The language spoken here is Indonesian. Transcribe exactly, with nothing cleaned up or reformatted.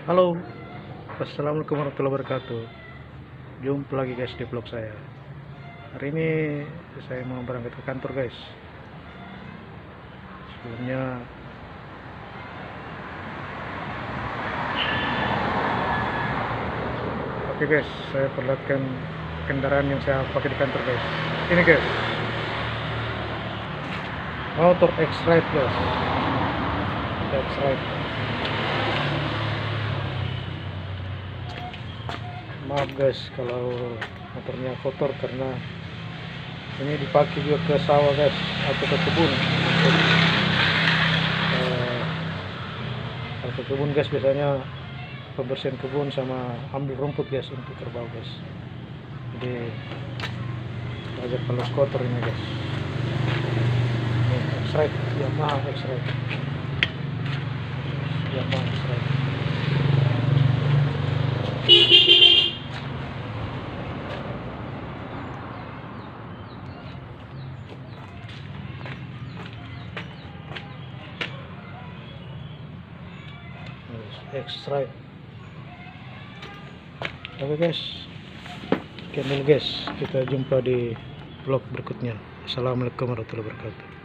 Halo, assalamualaikum warahmatullahi wabarakatuh. Jumpa lagi guys di vlog saya. Hari ini saya mau berangkat ke kantor guys. Sebelumnya oke guys, saya perlihatkan kendaraan yang saya pakai di kantor guys. Ini guys, motor X-Ride guys, X-Ride. Maaf guys kalau motornya kotor karena ini dipakai juga ke sawah guys atau ke kebun. Eh, kalau ke kebun guys biasanya pembersihan kebun sama ambil rumput guys untuk kerbau guys. Jadi wajar kalau kotor ini guys. Ini X-Ride, Yamaha X-Ride, Yamaha X-Ride. X-Ride. Oke guys, sekian dulu guys, kita jumpa di vlog berikutnya. Assalamualaikum warahmatullahi wabarakatuh.